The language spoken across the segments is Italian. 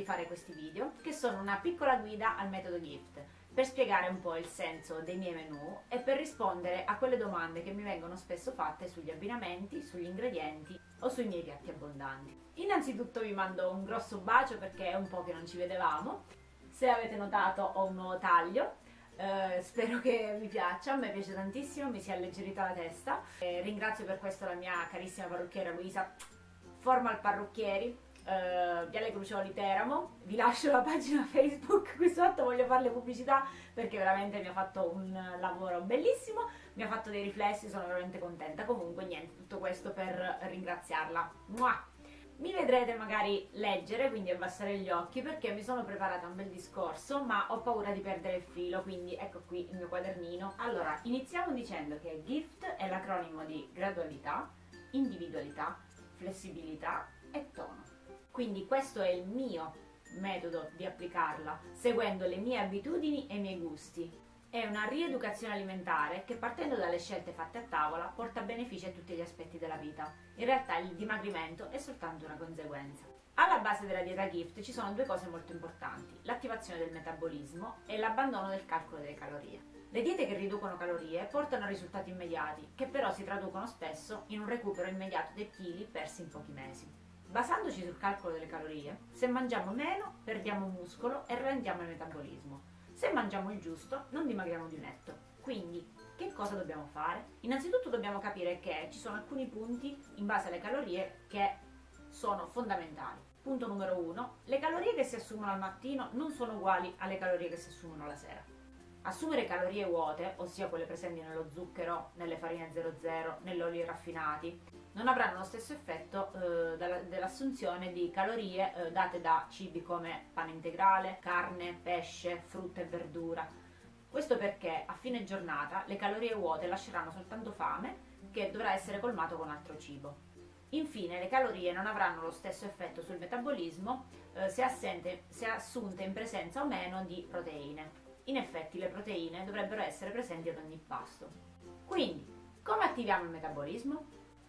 fare questi video, che sono una piccola guida al metodo GIFT, per spiegare un po' il senso dei miei menù e per rispondere a quelle domande che mi vengono spesso fatte sugli abbinamenti, sugli ingredienti o sui miei piatti abbondanti. Innanzitutto vi mando un grosso bacio perché è un po' che non ci vedevamo. Se avete notato ho un nuovo taglio, spero che vi piaccia, a me piace tantissimo, mi si è alleggerita la testa. Ringrazio per questo la mia carissima parrucchiera Luisa, Formal Parrucchieri, Viale Crucioli Teramo. Vi lascio la pagina Facebook qui sotto, voglio farle pubblicità perché veramente mi ha fatto un lavoro bellissimo, mi ha fatto dei riflessi, sono veramente contenta. Comunque niente, tutto questo per ringraziarla. Mua! Mi vedrete magari leggere, quindi abbassare gli occhi, perché mi sono preparata un bel discorso, ma ho paura di perdere il filo, quindi ecco qui il mio quadernino. Allora, iniziamo dicendo che GIFT è l'acronimo di gradualità, individualità, flessibilità e tono. Quindi questo è il mio metodo di applicarla, seguendo le mie abitudini e i miei gusti. È una rieducazione alimentare che, partendo dalle scelte fatte a tavola, porta benefici a tutti gli aspetti della vita. In realtà il dimagrimento è soltanto una conseguenza. Alla base della dieta GIFT ci sono due cose molto importanti: l'attivazione del metabolismo e l'abbandono del calcolo delle calorie. Le diete che riducono calorie portano a risultati immediati, che però si traducono spesso in un recupero immediato dei chili persi in pochi mesi. Basandoci sul calcolo delle calorie, se mangiamo meno perdiamo muscolo e rallentiamo il metabolismo. Se mangiamo il giusto, non dimagriamo di un netto. Quindi, che cosa dobbiamo fare? Innanzitutto dobbiamo capire che ci sono alcuni punti in base alle calorie che sono fondamentali. Punto numero 1: le calorie che si assumono al mattino non sono uguali alle calorie che si assumono la sera. Assumere calorie vuote, ossia quelle presenti nello zucchero, nelle farine 00, negli oli raffinati, non avranno lo stesso effetto dell'assunzione di calorie date da cibi come pane integrale, carne, pesce, frutta e verdura. Questo perché a fine giornata le calorie vuote lasceranno soltanto fame, che dovrà essere colmato con altro cibo. Infine, le calorie non avranno lo stesso effetto sul metabolismo se assunte in presenza o meno di proteine. In effetti le proteine dovrebbero essere presenti ad ogni pasto. Quindi, come attiviamo il metabolismo?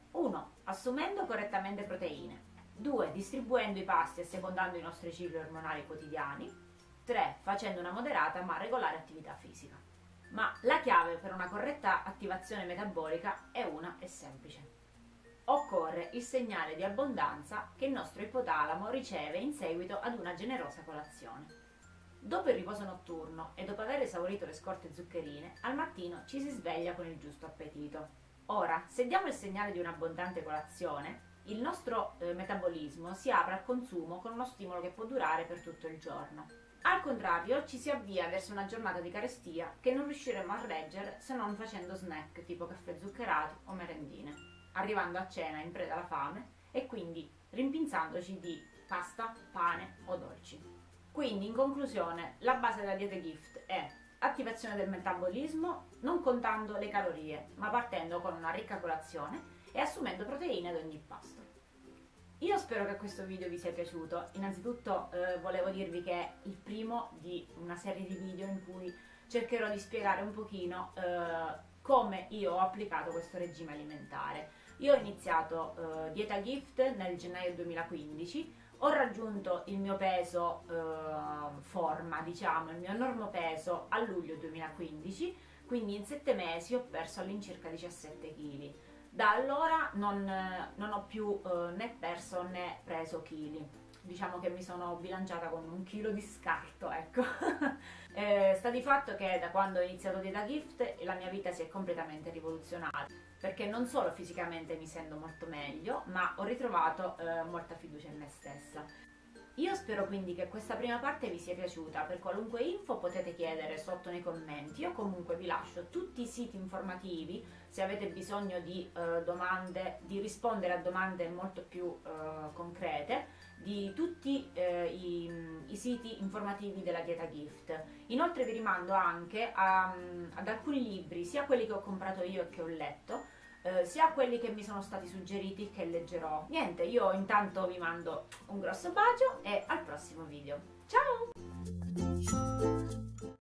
1. Assumendo correttamente proteine. 2. Distribuendo i pasti e assecondando i nostri cicli ormonali quotidiani. 3. Facendo una moderata ma regolare attività fisica. Ma la chiave per una corretta attivazione metabolica è una e semplice: occorre il segnale di abbondanza che il nostro ipotalamo riceve in seguito ad una generosa colazione. Dopo il riposo notturno e dopo aver esaurito le scorte zuccherine, al mattino ci si sveglia con il giusto appetito. Ora, se diamo il segnale di un'abbondante colazione, il nostro metabolismo si apre al consumo con uno stimolo che può durare per tutto il giorno. Al contrario, ci si avvia verso una giornata di carestia che non riusciremo a reggere se non facendo snack tipo caffè zuccherati o merendine, arrivando a cena in preda alla fame e quindi rimpinzandoci di pasta, pane o dolci. Quindi, in conclusione, la base della dieta GIFT è attivazione del metabolismo, non contando le calorie, ma partendo con una ricca colazione e assumendo proteine ad ogni pasto. Io spero che questo video vi sia piaciuto. Innanzitutto volevo dirvi che è il primo di una serie di video in cui cercherò di spiegare un pochino come io ho applicato questo regime alimentare. Io ho iniziato dieta GIFT nel gennaio 2015, ho raggiunto il mio peso forma, diciamo, il mio normopeso a luglio 2015, quindi in 7 mesi ho perso all'incirca 17 kg. Da allora non ho più né perso né preso chili. Diciamo che mi sono bilanciata con 1 chilo di scarto, ecco. Sta di fatto che da quando ho iniziato dieta GIFT la mia vita si è completamente rivoluzionata, perché non solo fisicamente mi sento molto meglio, ma ho ritrovato molta fiducia in me stessa. Io spero quindi che questa prima parte vi sia piaciuta. Per qualunque info potete chiedere sotto nei commenti. Io comunque vi lascio tutti i siti informativi se avete bisogno di di rispondere a domande molto più concrete, di tutti i siti informativi della dieta GIFT. Inoltre vi rimando anche ad alcuni libri, sia quelli che ho comprato io e che ho letto, sia quelli che mi sono stati suggeriti che leggerò. Niente, io intanto vi mando un grosso bacio e al prossimo video. Ciao!